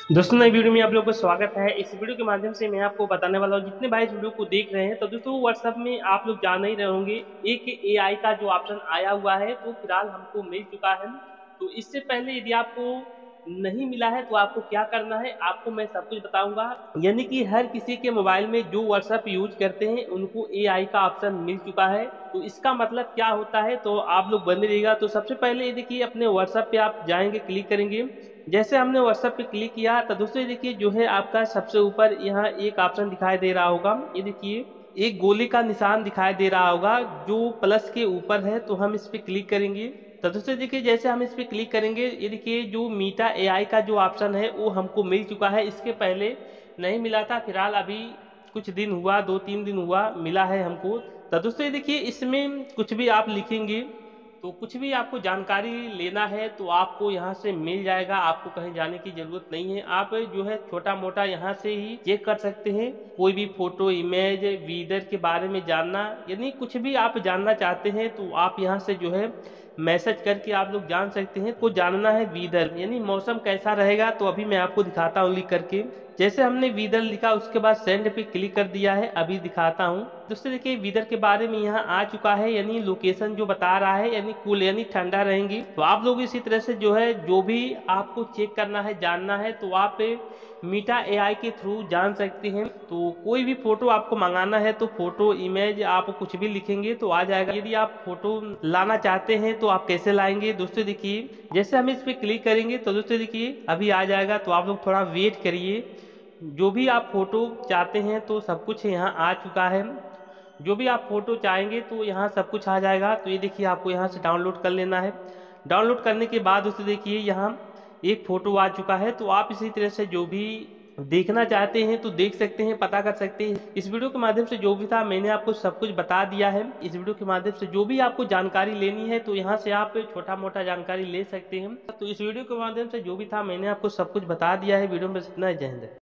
दोस्तों नई वीडियो में आप लोगों को स्वागत है। इस वीडियो के माध्यम से मैं आपको बताने वाला हूँ, जितने भाई इस वीडियो को देख रहे हैं तो दोस्तों व्हाट्सएप में आप लोग जान ही रहे होंगे, एक एआई का जो ऑप्शन आया हुआ है तो फिलहाल हमको मिल चुका है। तो इससे पहले यदि आपको नहीं मिला है तो आपको क्या करना है, आपको मैं सब कुछ बताऊंगा। यानी कि हर किसी के मोबाइल में जो व्हाट्सएप यूज करते हैं उनको एआई का ऑप्शन मिल चुका है। तो इसका मतलब क्या होता है, तो आप लोग बने रहिएगा। तो सबसे पहले ये देखिए, अपने व्हाट्सएप पे आप जाएंगे, क्लिक करेंगे। जैसे हमने व्हाट्सएप पे क्लिक किया तो दोस्तों ये देखिए जो है आपका सबसे ऊपर यहाँ एक ऑप्शन दिखाई दे रहा होगा। ये देखिए एक गोली का निशान दिखाई दे रहा होगा जो प्लस के ऊपर है, तो हम इस पे क्लिक करेंगे। तो दोस्तों देखिए जैसे हम इस पे क्लिक करेंगे, ये देखिए जो मीटा एआई का जो ऑप्शन है वो हमको मिल चुका है। इसके पहले नहीं मिला था, फिलहाल अभी कुछ दिन हुआ, 2-3 दिन हुआ मिला है हमको। तो दोस्तों ये देखिए इसमें कुछ भी आप लिखेंगे तो कुछ भी आपको जानकारी लेना है तो आपको यहाँ से मिल जाएगा, आपको कहीं जाने की जरूरत नहीं है। आप जो है छोटा मोटा यहाँ से ही चेक कर सकते हैं, कोई भी फोटो, इमेज, वेदर के बारे में जानना, यानी कुछ भी आप जानना चाहते हैं तो आप यहाँ से जो है मैसेज करके आप लोग जान सकते हैं। को जानना है वेदर यानी मौसम कैसा रहेगा, तो अभी मैं आपको दिखाता हूँ लिख करके। जैसे हमने वेदर लिखा उसके बाद सेंड पे क्लिक कर दिया है, अभी दिखाता हूँ। दोस्तों देखिए वेदर के बारे में यहाँ आ चुका है, यानी लोकेशन जो बता रहा है, यानी कूल यानी ठंडा रहेंगी। तो आप लोग इसी तरह से जो है जो भी आपको चेक करना है, जानना है, तो आप मीटा एआई के थ्रू जान सकते हैं। तो कोई भी फोटो आपको मंगाना है तो फोटो, इमेज आप कुछ भी लिखेंगे तो आ जाएगा। यदि आप फोटो लाना चाहते हैं तो आप कैसे लाएंगे, दोस्तों देखिए जैसे हम इस पे क्लिक करेंगे तो दोस्तों देखिए अभी आ जाएगा। तो आप लोग थोड़ा वेट करिए, जो भी आप फोटो चाहते हैं तो सब कुछ यहाँ आ चुका है। जो भी आप फोटो चाहेंगे तो यहाँ सब कुछ आ जाएगा। तो ये देखिए आपको यहाँ से डाउनलोड कर लेना है। डाउनलोड करने के बाद उसे देखिए यहाँ एक फ़ोटो आ चुका है। तो आप इसी तरह से जो भी देखना चाहते हैं तो देख सकते हैं, पता कर सकते हैं। इस वीडियो के माध्यम से जो भी था मैंने आपको सब कुछ बता दिया है। इस वीडियो के माध्यम से जो भी आपको जानकारी लेनी है तो यहाँ से आप छोटा मोटा जानकारी ले सकते हैं। तो इस वीडियो के माध्यम से जो भी था मैंने आपको सब कुछ बता दिया है। वीडियो में बस इतना ही। जय हिंद।